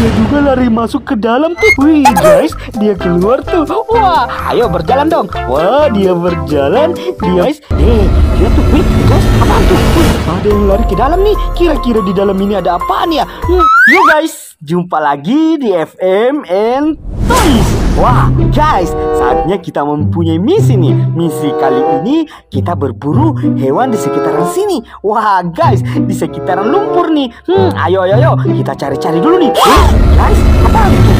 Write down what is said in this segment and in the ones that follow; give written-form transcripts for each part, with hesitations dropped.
dia juga lari masuk ke dalam tuh. Wih guys, dia keluar tuh. Wah, ayo berjalan dong. Wah, dia berjalan. Dia guys, dia tuh. Wih guys, apaan tuh? Wih, ada yang lari ke dalam nih. Kira-kira di dalam ini ada apaan ya? Yuk guys, jumpa lagi di FM and Toys. Wah guys, saatnya kita mempunyai misi nih. Misi kali ini kita berburu hewan di sekitaran sini. Wah guys, di sekitaran lumpur nih. Ayo kita cari-cari dulu nih. Guys, apaan itu?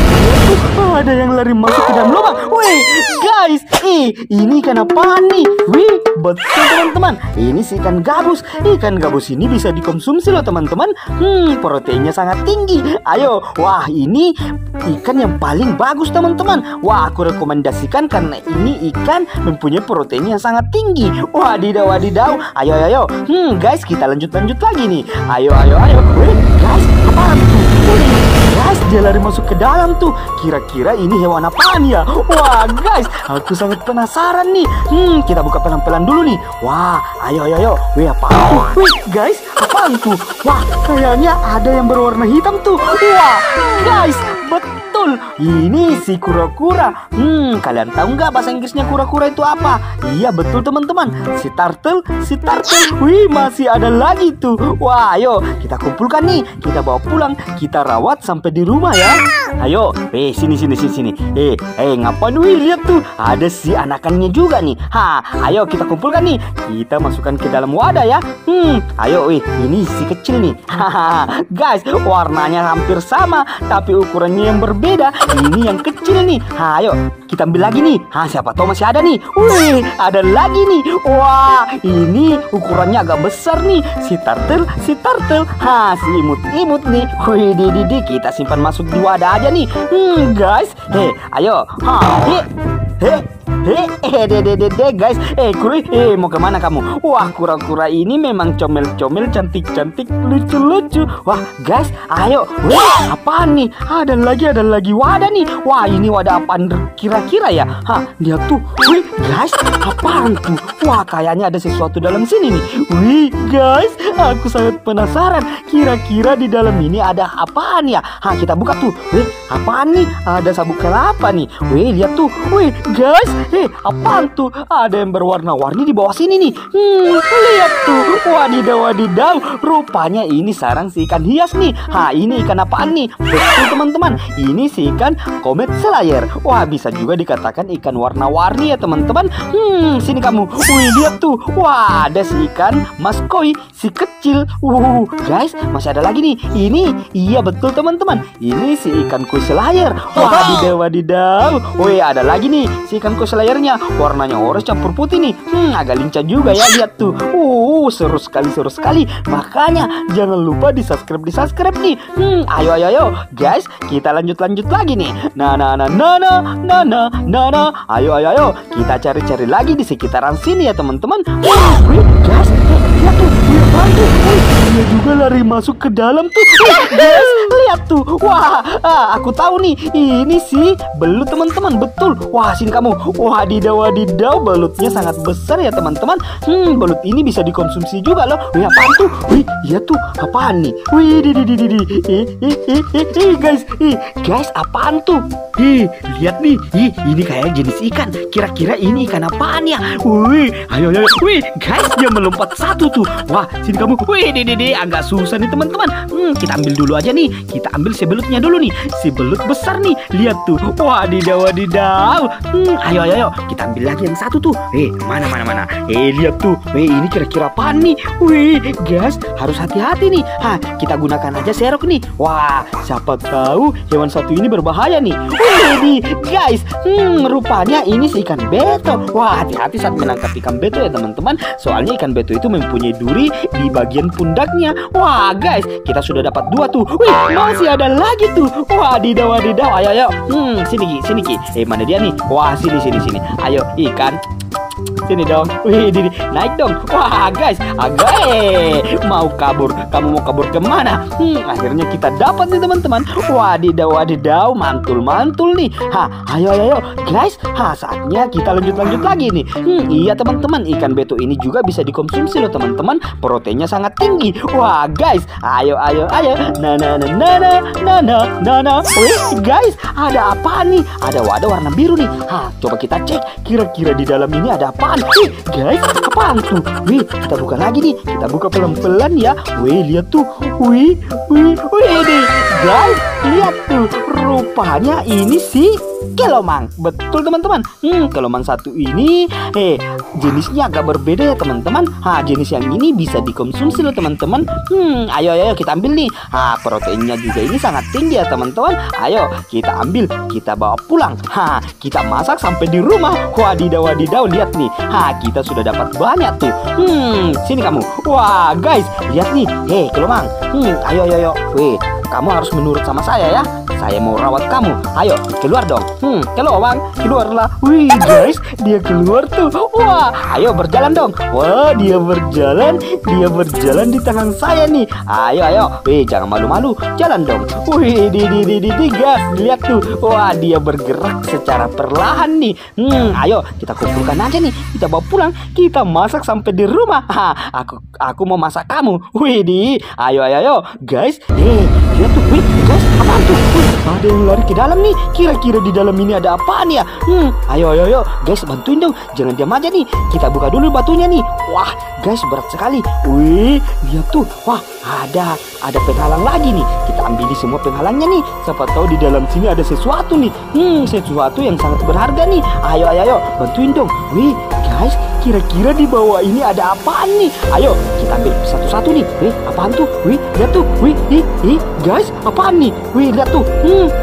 Ada yang lari masuk ke dalam lubang. Wih guys, ini ikan apaan nih? Wih, betul teman-teman, ini si ikan gabus. Ikan gabus ini bisa dikonsumsi loh teman-teman. Proteinnya sangat tinggi. Ayo, wah ini ikan yang paling bagus teman-teman. Wah, aku rekomendasikan karena ini ikan mempunyai protein yang sangat tinggi. Wadidaw. Ayo. Guys, kita lanjut lagi nih. Ayo. Wih, guys, apaan tuh? Guys, dia lari masuk ke dalam tuh. Kira-kira ini hewan apaan ya? Wah guys, aku sangat penasaran nih. Kita buka pelan-pelan dulu nih. Wah, ayo. Wih, apaan tuh? Wih guys, apaan tuh? Wah, kayaknya ada yang berwarna hitam tuh. Wah guys, betul, ini si kura-kura. Kalian tahu nggak bahasa Inggrisnya kura-kura itu apa? Iya betul teman-teman, si turtle. Wih, masih ada lagi tuh. Wah, ayo kita kumpulkan nih, kita bawa pulang, kita rawat sampai di rumah ya. Ayo, sini. Ngapain? Wih, lihat tuh, ada si anakannya juga nih. Ayo kita kumpulkan nih, kita masukkan ke dalam wadah ya. Ayo, ini si kecil nih. Guys, warnanya hampir sama, tapi ukurannya yang berbeda. Ini yang kecil nih. Ayo kita ambil lagi nih. Siapa tahu masih ada nih. Wih, ada lagi nih. Wah, ini ukurannya agak besar nih. Si turtle. Si imut nih. Wih, kita simpan masuk di wadah aja nih. Guys, ayo. Guys, Kuri, mau kemana kamu? Wah, kura-kura ini memang comel-comel, cantik-cantik, lucu-lucu. Wah, guys, ayo. Wah, apaan nih? Ada lagi wadah nih. Wah, ini wadah apaan kira-kira ya? Lihat tuh. Wih, guys, apaan tuh? Wah, kayaknya ada sesuatu dalam sini nih. Wih, guys, aku sangat penasaran. Kira-kira di dalam ini ada apaan ya? Kita buka tuh. Wih, apaan nih? Ada sabuk kelapa nih. Wih, lihat tuh. Wih, guys, apaan tuh? Ada yang berwarna-warni di bawah sini nih. Lihat tuh. Wadidaw. Rupanya ini sarang si ikan hias nih. Ini ikan apaan nih? Betul teman-teman, ini si ikan Comet Slayer. Wah, bisa juga dikatakan ikan warna-warni ya teman-teman. Sini kamu. Wih, lihat tuh. Wah, ada si ikan mas koi, si kecil. Guys, masih ada lagi nih. Ini, iya betul teman-teman, ini si ikan koi Slayer. Wadidaw. Wih, ada lagi nih si ikan koi Slayernya. Warnanya orange campur putih nih. Agak lincah juga ya, lihat tuh. Seru sekali. Makanya jangan lupa di subscribe nih. Ayo guys, kita lanjut lagi nih. Ayo kita cari lagi di sekitaran sini ya teman-teman. Wih guys, lihat tuh, dia juga lari masuk ke dalam tuh. Guys, lihat tuh. Wah, aku tahu nih, ini sih belut teman-teman. Betul. Wah, sini kamu. Wadidaw, belutnya sangat besar ya teman-teman. Belut ini bisa dikonsumsi juga loh. Wih, apaan tuh? Wih, lihat tuh, apaan nih? Wih, guys, apaan tuh? Lihat nih. Ini kayak jenis ikan. Kira-kira ini ikan apaan ya? Wih, ayo. Wih, guys, dia melompat satu tuh. Wah, sini kamu. Wih, agak susah nih teman-teman. Kita ambil dulu aja nih. Kita ambil si belutnya dulu nih. Si belut besar nih. Lihat tuh. Wadidaw. Ayo. Kita ambil lagi yang satu tuh. Mana. Lihat tuh. Ini kira-kira apaan nih? Wih, guys, harus hati-hati nih. Kita gunakan aja serok nih. Wah, siapa tahu hewan satu ini berbahaya nih. Wih, guys, rupanya ini si ikan beto. Wah, hati-hati saat menangkap ikan beto ya teman-teman. Soalnya ikan beto itu mempunyai duri di bagian pundaknya. Wah, guys, kita sudah dapat 2 tuh. Wih, masih ada lagi tuh. Wadidaw. Ayo. Sini Ki. Mana dia nih? Wah, sini. Ayo, ikan. sini dong. Wih, naik dong. Wah, guys, mau kabur. Kamu mau kabur kemana? Akhirnya kita dapat nih teman-teman. Wadidaw, mantul nih. Ayo, guys. Saatnya kita lanjut lagi nih. Iya teman-teman, ikan beto ini juga bisa dikonsumsi loh teman-teman. Proteinnya sangat tinggi. Wah, guys, ayo. Wih, guys, ada apa nih? Ada wadah warna biru nih. Coba kita cek. Kira-kira di dalam ini ada apaan? Guys, apaan tuh? Wih, kita buka lagi nih. Kita buka pelan-pelan ya. Wih, lihat tuh. Wih nih. Guys, lihat tuh. Rupanya ini sih kelomang. Betul teman-teman. Kelomang satu ini jenisnya agak berbeda ya teman-teman. Jenis yang ini bisa dikonsumsi loh teman-teman. Ayo kita ambil nih. Proteinnya juga ini sangat tinggi ya teman-teman. Ayo kita ambil, kita bawa pulang. Kita masak sampai di rumah. Wadidaw, lihat nih. Kita sudah dapat banyak tuh. Sini kamu. Wah, guys, lihat nih. Kelomang. Ayo. Wih, kamu harus menurut sama saya ya. Saya mau rawat kamu. Ayo, keluar dong. Kelomang, keluarlah. Wih, guys, dia keluar tuh. Wah, ayo berjalan dong. Wah, dia berjalan di tangan saya nih. Ayo. Wih, jangan malu-malu. Jalan dong. Wih, gas. Lihat tuh. Wah, dia bergerak secara perlahan nih. Ayo, kita kumpulkan aja nih. Kita bawa pulang. Kita masak sampai di rumah. Aku mau masak kamu. Wih, ayo. Guys, lihat tuh. Wih, guys, apaan tuh? Ada yang lari ke dalam nih. Kira-kira di dalam ini ada apaan ya? Ayo, guys, bantuin dong. Jangan diam aja nih. Kita buka dulu batunya nih. Wah, guys, berat sekali. Wih, lihat tuh. Wah, ada penghalang lagi nih. Kita ambil di semua penghalangnya nih. Siapa tahu di dalam sini ada sesuatu nih. Sesuatu yang sangat berharga nih. Ayo, bantuin dong. Wih, guys, kira-kira di bawah ini ada apaan nih? Ayo, kita ambil satu-satu nih. Wih, apaan tuh? Wih, lihat tuh. Wih, guys, apaan nih? Wih, lihat tuh.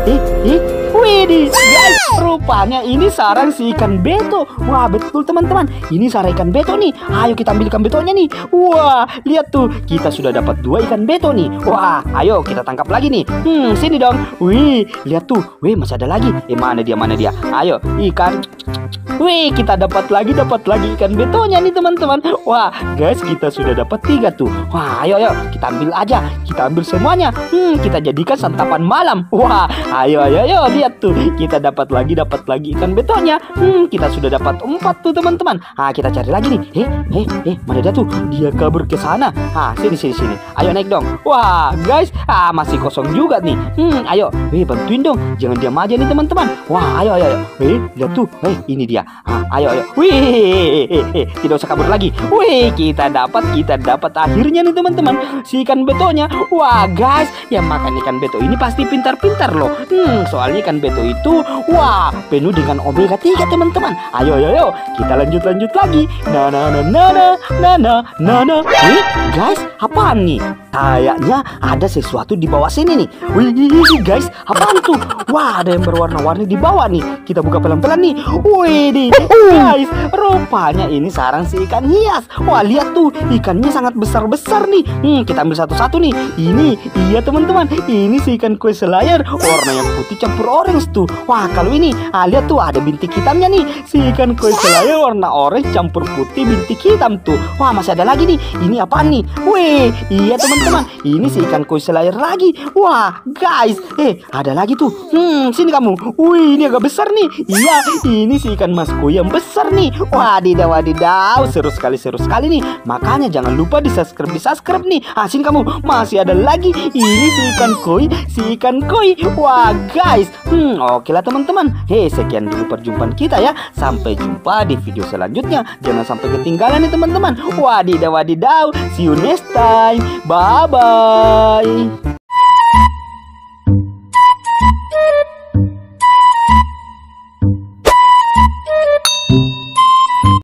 Wih, guys, rupanya ini sarang si ikan beto. Wah, betul teman-teman. Ini sarang ikan beto nih. Ayo kita ambil ikan betonya nih. Wah, lihat tuh. Kita sudah dapat 2 ikan beto nih. Wah, ayo kita tangkap lagi nih. Sini dong. Wih, lihat tuh. Wih, masih ada lagi. Mana dia? Ayo, ikan. Wih, kita dapat lagi ikan betonya nih teman-teman. Wah, guys, kita sudah dapat 3 tuh. Wah, ayo kita ambil aja. Kita ambil semuanya. Kita jadikan santapan malam. Wah, ayo lihat tuh. Kita dapat lagi ikan betonya. Kita sudah dapat 4 tuh teman-teman. Kita cari lagi nih. Mana dia tuh? Dia kabur ke sana. Sini. Ayo naik dong. Wah, guys, masih kosong juga nih. Ayo, bantuin dong. Jangan diam aja nih teman-teman. Wah, ayo. Lihat tuh. Ini dia. Ayo. Wih, tidak usah kabur lagi. Wih, kita dapat akhirnya nih teman-teman, si ikan betonya. Wah, guys, yang makan ikan beto ini pasti pintar-pintar loh. Soalnya ikan beto itu penuh dengan omega 3 teman-teman. Ayo, kita lanjut lagi. Wih, guys, apaan nih? Kayaknya ada sesuatu di bawah sini nih. Wih, guys, apaan tuh? Wah, ada yang berwarna-warni di bawah nih. Kita buka pelan-pelan nih. Wih, guys, rupanya ini sarang si ikan hias. Wah, lihat tuh, ikannya sangat besar-besar nih. Kita ambil satu-satu nih. Iya teman-teman, ini si ikan kue selayar, warnanya putih campur orange tuh. Wah, kalau ini, lihat tuh ada bintik hitamnya nih. Si ikan kue selayar warna orange campur putih bintik hitam tuh. Wah, masih ada lagi nih. Ini apaan nih? Wih, iya teman-teman, ini si ikan koi selayar lagi. Wah, guys, ada lagi tuh. Sini kamu. Wih, ini agak besar nih. Iya, ini si ikan mas koi yang besar nih. Wadidaw, seru sekali nih. Makanya jangan lupa di subscribe nih. Sini kamu. Masih ada lagi. Ini si ikan koi. Wah, guys. Oke lah teman-teman. Sekian dulu perjumpaan kita ya. Sampai jumpa di video selanjutnya. Jangan sampai ketinggalan nih teman-teman. Wadidaw. See you next time. Bye-bye.